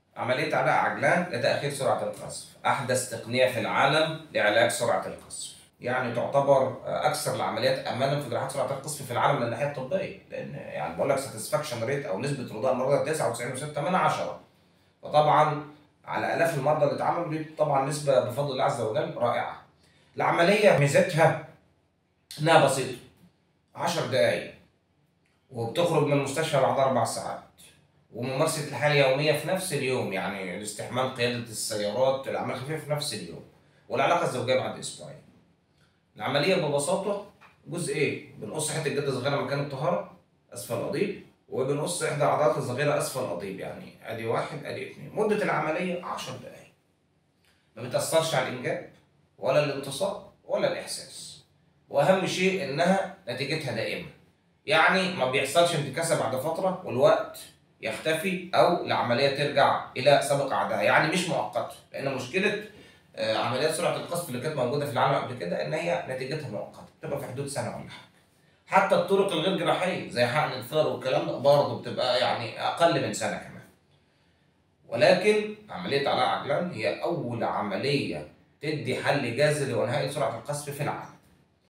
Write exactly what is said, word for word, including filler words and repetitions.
عملية علاء عجلان لتأخير سرعة القذف، أحدث تقنية في العالم لعلاج سرعة القذف، يعني تعتبر أكثر العمليات أمانا في جراحات سرعة القذف في العالم من الناحية الطبية، لأن يعني بقول لك ساتسفاكشن ريت أو نسبة رضاء المرضى تسعة وتسعين فاصلة ستة من عشرة، فطبعا على آلاف المرضى اللي اتعملوا دي طبعا نسبة بفضل الله عز وجل رائعة. العملية ميزتها إنها بسيطة، عشر دقايق وبتخرج من المستشفى بعد أربع ساعات، وممارسة الحالة اليومية في نفس اليوم، يعني الاستحمام قيادة السيارات الأعمال الخفيفة في نفس اليوم، والعلاقة الزوجية بعد أسبوعين. العملية ببساطة جزئين، بنقص حتة جلد صغيرة مكان الطهارة أسفل القضيب، وبنقص إحدى العضلات الصغيرة أسفل القضيب، يعني أدي واحد أدي اتنين. مدة العملية عشر دقايق، ما بتأثرش على الإنجاب ولا الانتصاب ولا الإحساس، وأهم شيء إنها نتيجتها دائمة، يعني ما بيحصلش انتكاسة بعد فترة والوقت يختفي أو العملية ترجع إلى سابق عادها، يعني مش مؤقتة، لأن مشكلة آه، عمليات سرعة القذف اللي كانت موجودة في العالم قبل كده إن هي نتيجتها مؤقتة، بتبقى في حدود سنة ولا حاجة. حتى الطرق الغير جراحية زي حقن الفار والكلام ده برضه بتبقى يعني أقل من سنة كمان. ولكن عملية علاء عجلان هي أول عملية تدي حل جذري ونهائي لسرعة القذف في العالم.